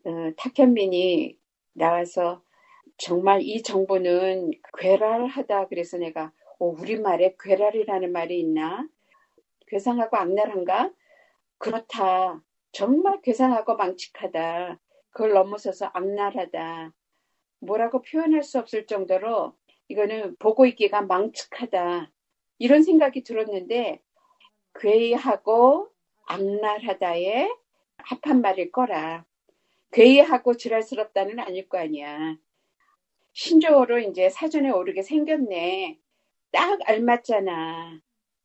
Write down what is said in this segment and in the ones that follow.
탁현민이 나와서 정말 이 정부는 괴랄하다. 그래서 내가 우리말에 괴랄이라는 말이 있나? 괴상하고 악랄한가? 그렇다. 정말 괴상하고 망측하다. 그걸 넘어서서 악랄하다. 뭐라고 표현할 수 없을 정도로 이거는 보고 있기가 망측하다. 이런 생각이 들었는데 괴이하고 악랄하다의 합한 말일 거라. 괴이하고 지랄스럽다는 아닐 거 아니야. 신조어로 이제 사전에 오르게 생겼네. 딱 알맞잖아.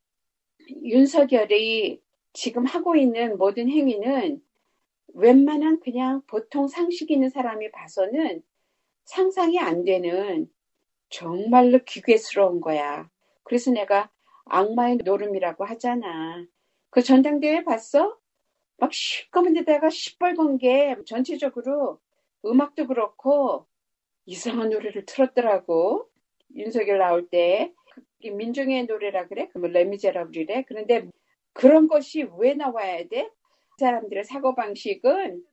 윤석열이 지금 하고 있는 모든 행위는 웬만한 그냥 보통 상식 있는 사람이 봐서는 상상이 안 되는 정말로 기괴스러운 거야. 그래서 내가 악마의 노름이라고 하잖아. 그 전당대회 봤어? 막 시꺼먼 데다가 시뻘건 게 전체적으로 음악도 그렇고 이상한 노래를 틀었더라고. 윤석열 나올 때. 민중의 노래라 그래? 그러면 레미제라블이래. 그런데 그런 것이 왜 나와야 돼? 그 사람들의 사고방식은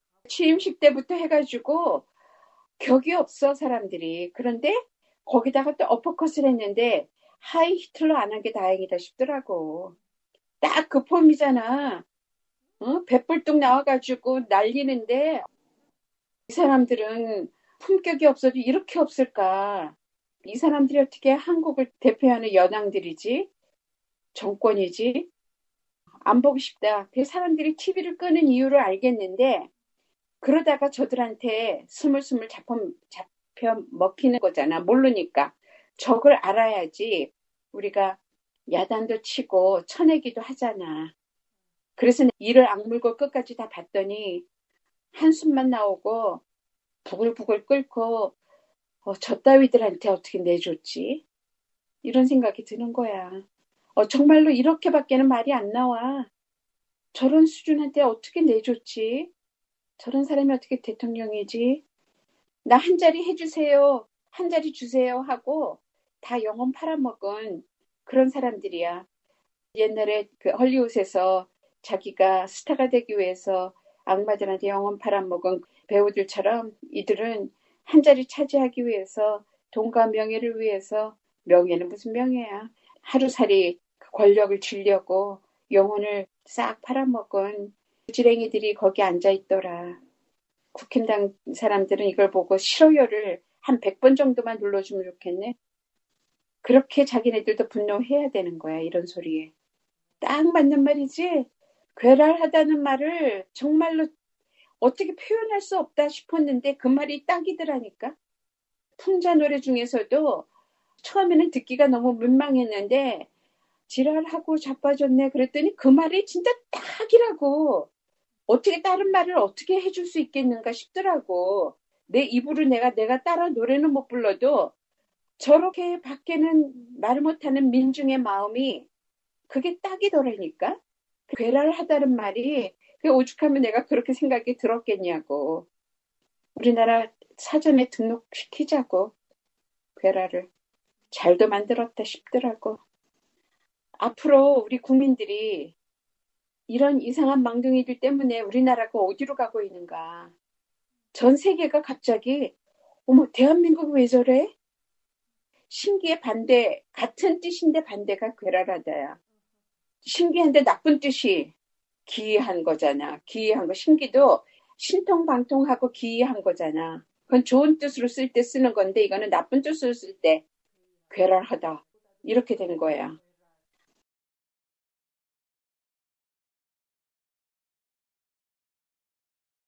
취임식 때부터 해가지고 격이 없어 사람들이. 그런데 거기다가 또 어퍼컷을 했는데 하이 히틀러 안 한 게 다행이다 싶더라고. 딱 그 폼이잖아. 배불뚝 나와가지고 날리는데 이 사람들은 품격이 없어도 이렇게 없을까? 이 사람들이 어떻게 한국을 대표하는 여당들이지? 정권이지? 안 보고 싶다. 그 사람들이 TV를 끄는 이유를 알겠는데 그러다가 저들한테 스물스물 잡혀 먹히는 거잖아. 모르니까. 저걸 알아야지 우리가 야단도 치고 쳐내기도 하잖아. 그래서 이를 악물고 끝까지 다 봤더니 한숨만 나오고 부글부글 끓고 저 따위들한테 어떻게 내줬지? 이런 생각이 드는 거야. 정말로 이렇게밖에는 말이 안 나와. 저런 수준한테 어떻게 내줬지? 저런 사람이 어떻게 대통령이지? 나 한 자리 해주세요. 한 자리 주세요 하고 다 영혼 팔아먹은 그런 사람들이야. 옛날에 그 헐리우드에서 자기가 스타가 되기 위해서 악마들한테 영혼 팔아먹은 배우들처럼 이들은 한 자리 차지하기 위해서 돈과 명예를 위해서 명예는 무슨 명예야. 하루살이 권력을 쥐려고 영혼을 싹 팔아먹은 지랭이들이 거기 앉아있더라. 국힘당 사람들은 이걸 보고 싫어요를 한 100번 정도만 눌러주면 좋겠네. 그렇게 자기네들도 분노해야 되는 거야. 이런 소리에. 딱 맞는 말이지. 괴랄하다는 말을 정말로 어떻게 표현할 수 없다 싶었는데 그 말이 딱이더라니까. 풍자 노래 중에서도 처음에는 듣기가 너무 민망했는데 지랄하고 자빠졌네 그랬더니 그 말이 진짜 딱이라고. 어떻게 다른 말을 어떻게 해줄 수 있겠는가 싶더라고. 내 입으로 내가 따라 노래는 못 불러도 저렇게 밖에는 말 못하는 민중의 마음이 그게 딱이더라니까. 괴랄하다는 말이 오죽하면 내가 그렇게 생각이 들었겠냐고. 우리나라 사전에 등록시키자고. 괴랄을. 잘도 만들었다 싶더라고. 앞으로 우리 국민들이 이런 이상한 망둥이들 때문에 우리나라가 어디로 가고 있는가. 전 세계가 갑자기 어머 대한민국 왜 저래? 신기해. 반대. 같은 뜻인데 반대가 괴랄하다야. 신기한데 나쁜 뜻이 기이한 거잖아. 기이한 거. 신기도 신통방통하고 기이한 거잖아. 그건 좋은 뜻으로 쓸 때 쓰는 건데 이거는 나쁜 뜻으로 쓸 때 괴랄하다. 이렇게 된 거야.